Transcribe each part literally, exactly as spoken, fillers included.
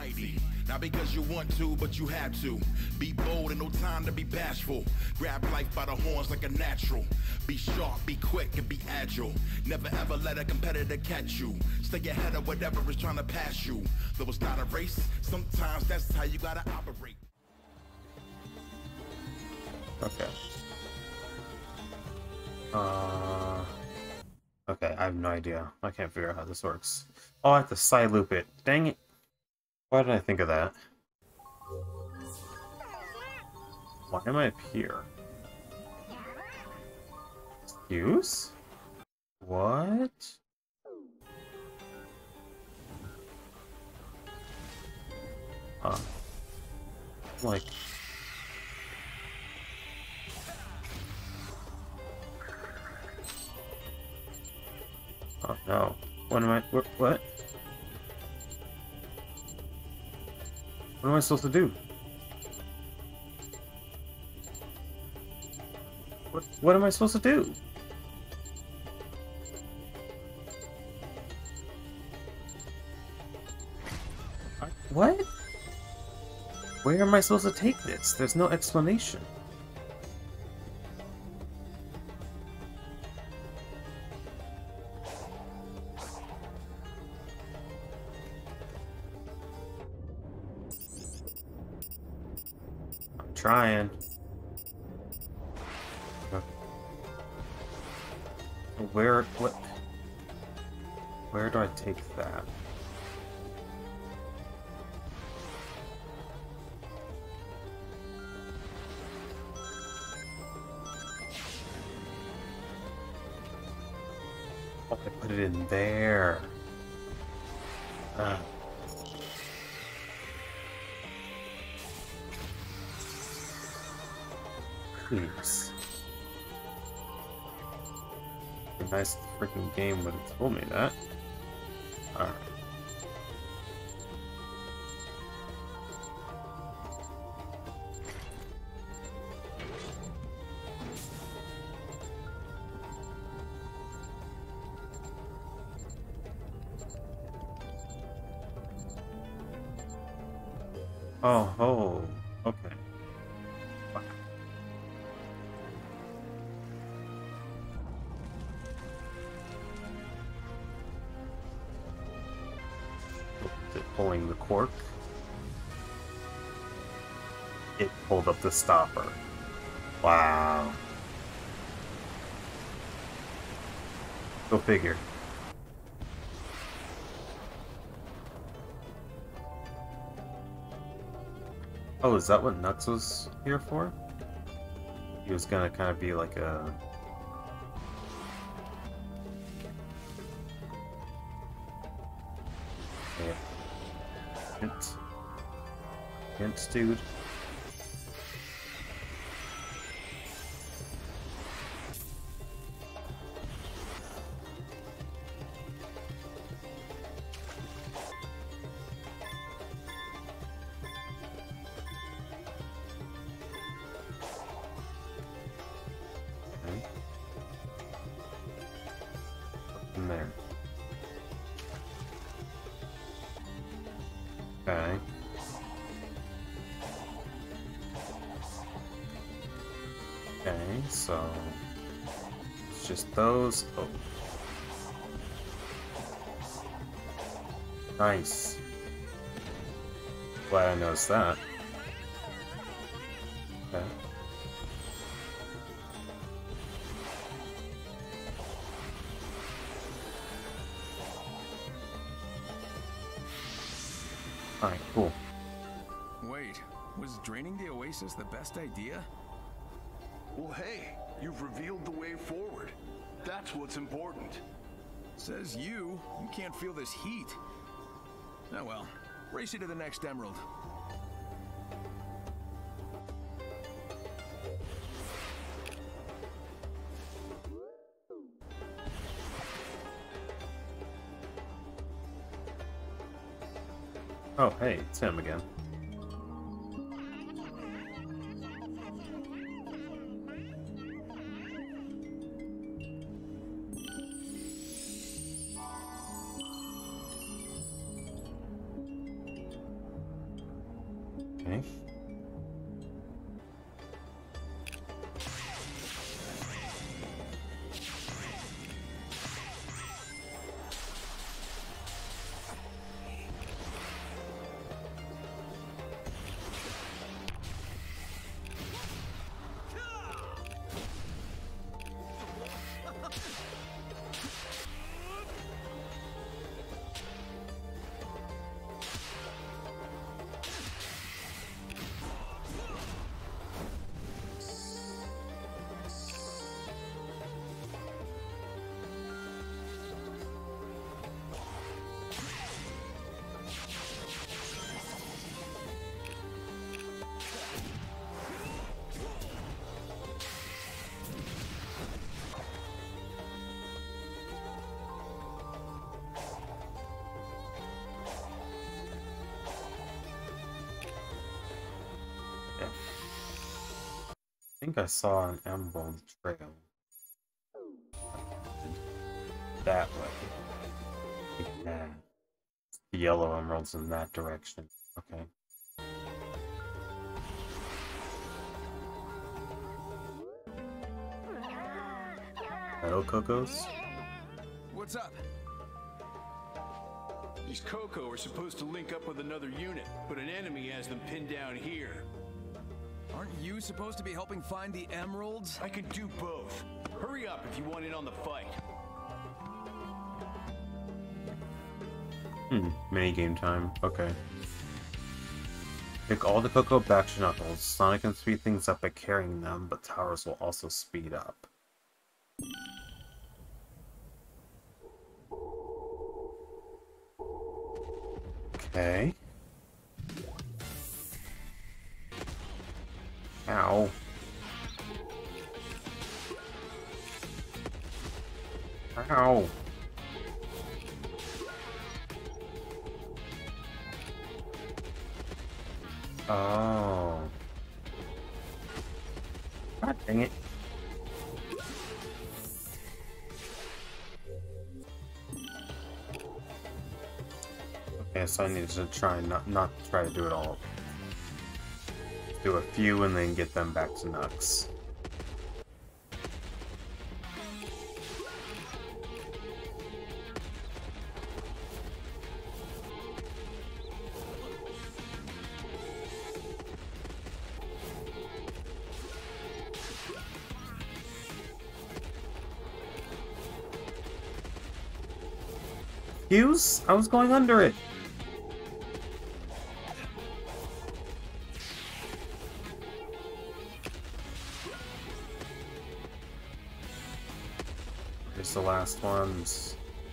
mighty. Not because you want to, but you have to. Be bold and no time to be bashful. Grab life by the horns like a natural. Be sharp, be quick, and be agile. Never ever let a competitor catch you. Stay ahead of whatever is trying to pass you. Though it's not a race, sometimes that's how you gotta operate. Okay. Uh... Okay, I have no idea. I can't figure out how this works. Oh, I have to side loop it. Dang it. Why did I think of that? Why am I up here? Excuse? What? Huh. Like... Oh no. What am I... What? What? What am I supposed to do? What, what am I supposed to do? I, what? Where am I supposed to take this? There's no explanation. I'm trying. Where, what, where do I take that? Oh, I put it in there. Ah. Please. A nice freaking game would have told me that. Alright. Oh, oh, okay. Fuck. Is it pulling the cork? It pulled up the stopper. Wow. Go figure. Oh, is that what Nux was here for? He was gonna kind of be like a... Yeah. Hint. Hint, dude. There. Okay. Okay, so it's just those. Oh. Nice. Glad I noticed that. Okay. Alright, cool. Wait, was draining the oasis the best idea? Well, hey, you've revealed the way forward. That's what's important. Says you. You can't feel this heat. Oh well. Race you to the next emerald. Oh, hey, it's him again. Okay. I think I saw an emerald trail. That way. Yeah. The yellow emeralds in that direction. Okay. Hello, Cocos? What's up? These Coco are supposed to link up with another unit, but an enemy has them pinned down here. Aren't you supposed to be helping find the emeralds? I could do both. Hurry up if you want in on the fight. Hmm, mini game time. Okay. Pick all the Coco back to Knuckles. Sonic can speed things up by carrying them, but Towers will also speed up. Okay. Ow. Ow. Oh. God dang it. Okay, so I need to try not not try to do it all. Do a few and then get them back to Nux. Hughes? I was going under it. Here's the last ones.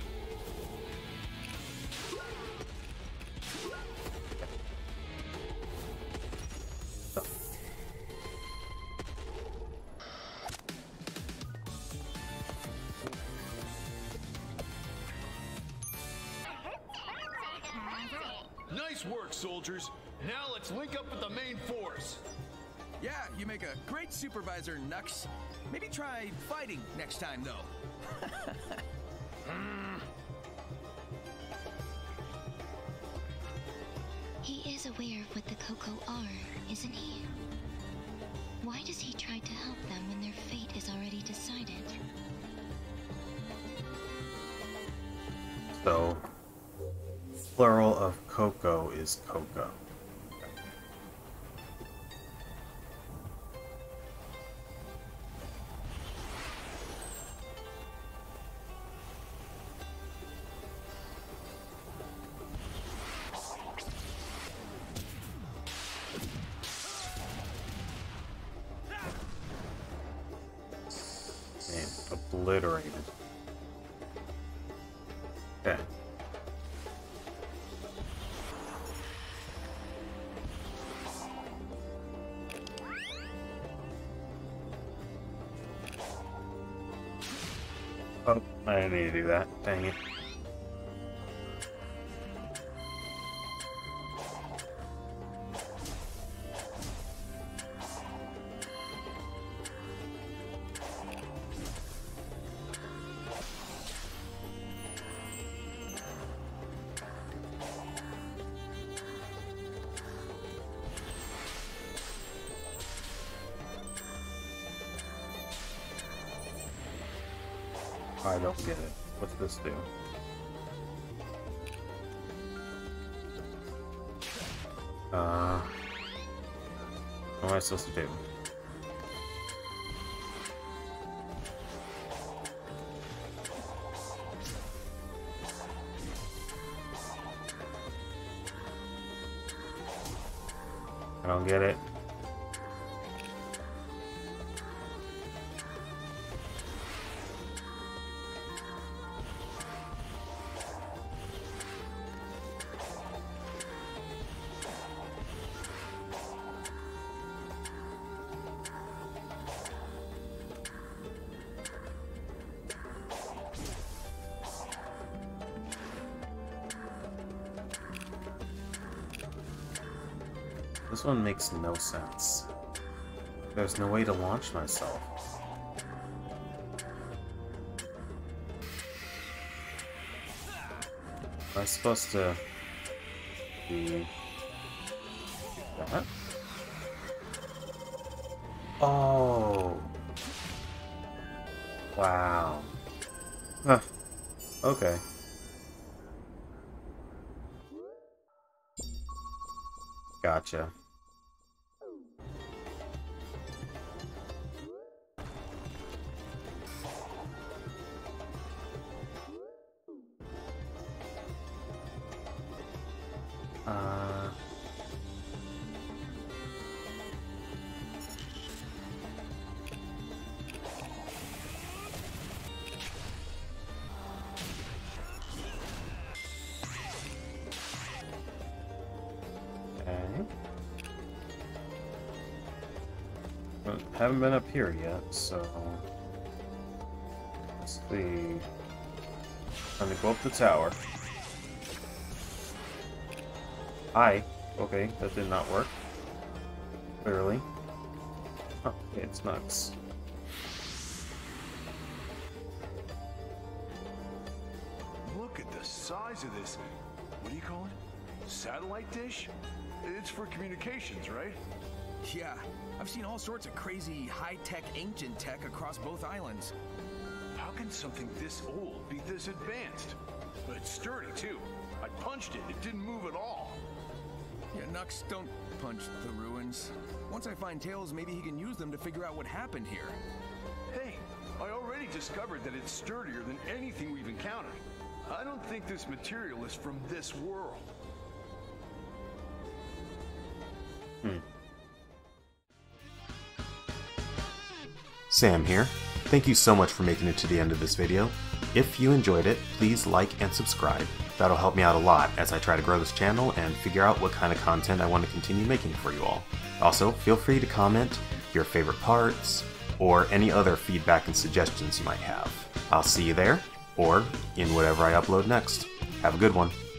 Nice work, soldiers. Now let's link up with the main force. Yeah, you make a great supervisor, Nux. Maybe try fighting next time, though. He is aware of what the Coco are, isn't he? Why does he try to help them when their fate is already decided? So, plural of Coco is Coco. Man, obliterated. Okay. Oh, I didn't need to do that. Dang it. I don't get it. What's this do? Uh, what am I supposed to do? I don't get it. This one makes no sense. There's no way to launch myself. Am I supposed to do that? Oh! Wow. Huh. Okay. Gotcha. Uh... Okay. Well, haven't been up here yet, so let's see. Time to go up the tower. Hi. Okay, that did not work. Clearly. Oh, okay, it's nuts. Look at the size of this. What do you call it? Satellite dish? It's for communications, right? Yeah, I've seen all sorts of crazy high-tech ancient tech across both islands. How can something this old be this advanced? But it's sturdy, too. I punched it. It didn't move at all. Yeah, Nux, don't punch the ruins. Once I find Tails, maybe he can use them to figure out what happened here. Hey, I already discovered that it's sturdier than anything we've encountered. I don't think this material is from this world. Hmm. Sam here. Thank you so much for making it to the end of this video. If you enjoyed it, please like and subscribe. That'll help me out a lot as I try to grow this channel and figure out what kind of content I want to continue making for you all. Also, feel free to comment your favorite parts or any other feedback and suggestions you might have. I'll see you there, or in whatever I upload next. Have a good one.